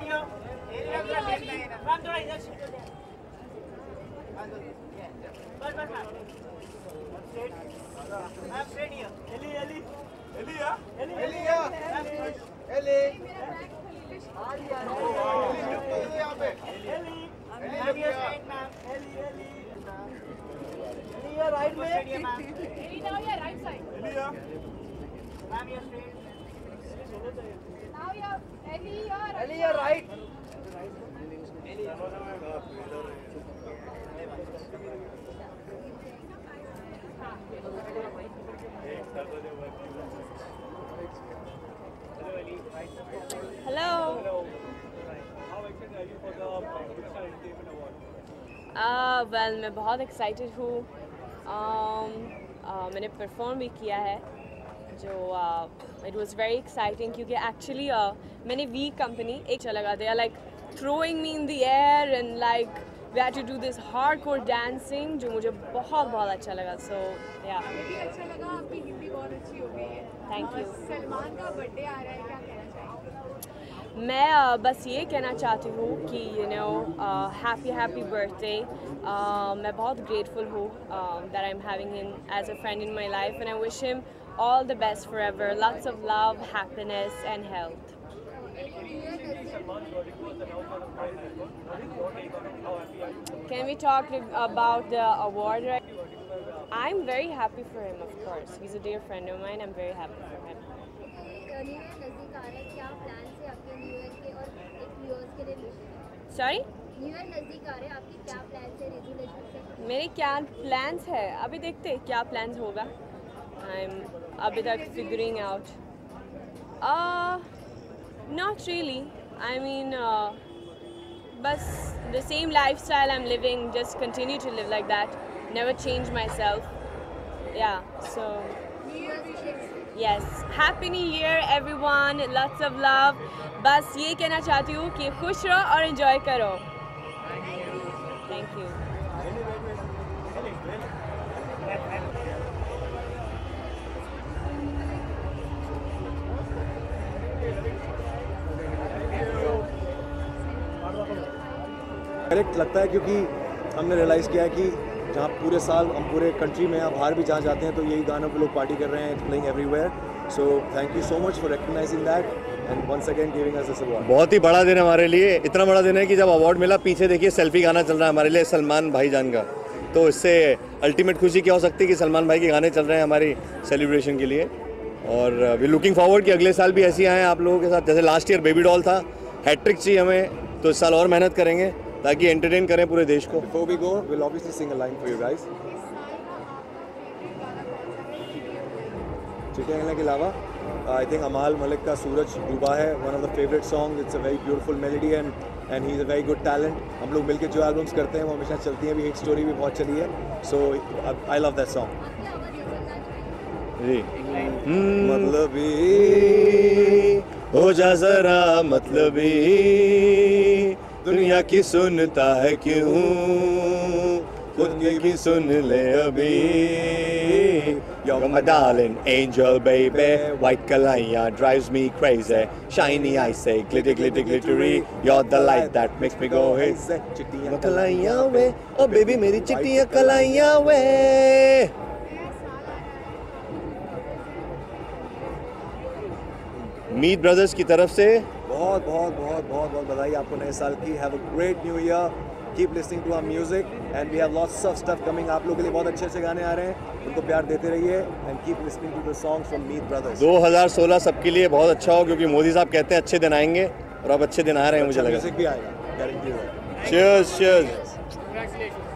Right way. Now you're right side. Ma'am, you're straight. Now you're Ellie, you're right. Hello. How excited are you for the British Entertainment Award? Well, मैं बहुत excited हूँ. मैंने perform भी किया है जो it was very exciting क्योंकि actually मैंने वी कंपनी एक अच्छा लगा. They are like throwing me in the air and like we had to do this hardcore dancing जो मुझे बहुत अच्छा लगा. सो या मुझे भी अच्छा लगा. आपकी हिंदी बहुत अच्छी हो गई है. Thank you. सलमान का बर्थडे आ रहा है, क्या कहना चाहेंगे? मैं बस ये कहना चाहती हूँ कि यू नो हैप्पी बर्थडे. मैं बहुत ग्रेटफुल हूँ that I am having him as a friend in my life and I wish him all the best forever. Lots of love, happiness and health. Can we talk about the award? I'm very happy for him, of course. He's a dear friend of mine. I'm very happy for him. Sorry? मेरे क्या plans है? अभी देखते हैं क्या plans होगा. I'm अभी तक figuring out. Not really. I mean, बस the same lifestyle I'm living, just continue to live like that. Never change myself. Yeah, so yes. Happy New Year, everyone. Lots of love. बस ये कहना चाहती हूँ कि खुश रहो और enjoy करो. Thank you. करेक्ट लगता है क्योंकि हमने रियलाइज़ किया है कि जहाँ पूरे साल हम पूरे कंट्री में या बाहर भी जहाँ जाते हैं तो यही गानों पे लोग पार्टी कर रहे हैं. It's playing everywhere. So thank you so much for recognising that and once again giving us this award. बहुत ही बड़ा दिन है हमारे लिए. इतना बड़ा दिन है कि जब अवार्ड मिला पीछे देखिए सेल्फी गाना चल रहा है हमारे लिए सलमान भाईजान का. तो इससे अल्टीमेट खुशी क्या हो सकती है कि सलमान भाई के गाने चल रहे हैं हमारी सेलिब्रेशन के लिए. और वी लुकिंग फॉरवर्ड कि अगले साल भी ऐसे आएँ आप लोगों के साथ. जैसे लास्ट ईयर बेबी डॉल था, हैट्रिक चाहिए हमें, तो इस साल और मेहनत करेंगे ताकि एंटरटेन करें पूरे देश को. Before we go, we'll obviously sing a line for you guys. चिट्ठियाँ कहने के अलावा I think अमाल मलिक का सूरज डूबा है one of the favorite songs. It's a very beautiful melody and he's a very good talent. हम लोग मिलके जो एल्बम्स करते हैं वो हमेशा चलती हैं. अभी हिट स्टोरी भी बहुत चली है. So I love that song. जी. मतलबी हो जा जरा मतलबी दुनिया की सुनता है क्यों खुद की भी सुन ले अभी. You're my darling angel baby, white kalaiya drives me crazy, shiny eyes say glitter glitter glittery, you're the light that makes me go hey. चिट्टियाँ कलाइयाँ वे ओ बेबी मेरी चिट्टियाँ कलाइयाँ वे. मीत ब्रदर्स की तरफ से बहुत बधाई आपको नए साल की. Have a great new year. Keep listening to our music and we have lots of stuff coming. आप लोगों के लिए बहुत अच्छे गाने आ रहे हैं. उनको प्यार देते रहिए and keep listening to the songs from Meet brothers. 2016 सबके लिए बहुत अच्छा हो क्योंकि मोदी साहब कहते हैं अच्छे दिन आएंगे और अब अच्छे दिन आ रहे हैं. मुझे लगा म्यूजिक भी आएगा गारंटी है. Cheers.